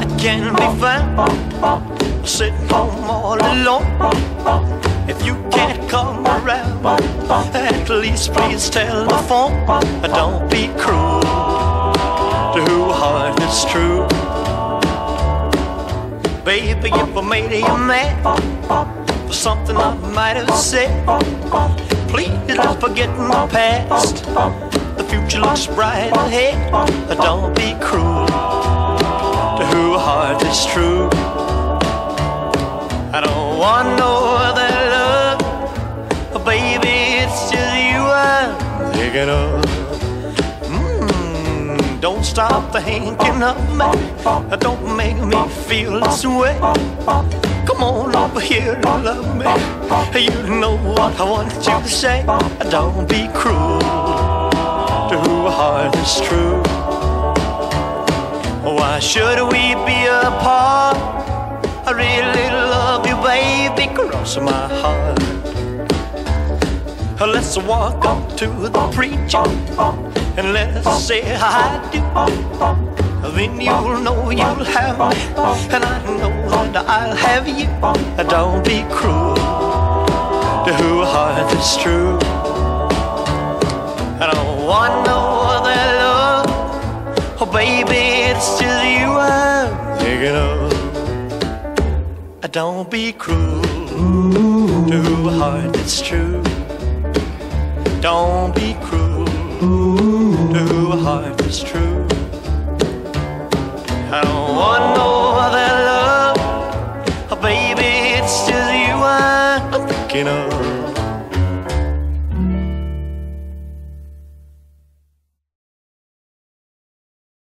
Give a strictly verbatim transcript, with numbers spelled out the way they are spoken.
I can be found sitting home all alone. If you can't come around, at least please telephone. Don't be cruel to whose heart is true. Baby, if I made you mad for something I might have said, please don't forget my past. The future looks bright ahead. Don't be cruel to whose heart is true. I don't want no other love, baby, it's just you I'm thinking of. Mm, don't stop thinking of me. Don't make me feel this way. Come on over here and love me. You know what I want you to say. Don't be cruel to whose heart is true. Why should we be apart? I really love you, baby, cross my heart. Let's walk up to the preacher and let's say I do. Then you'll know you'll have me, and I know that I'll have you. Don't be cruel to whose heart is true. I don't want no other love, oh baby, it's just you I'm thinking of. Don't be cruel to whose heart is true. Don't be cruel to whose heart is true. I don't want no other love, oh baby, it's just you I'm thinking of.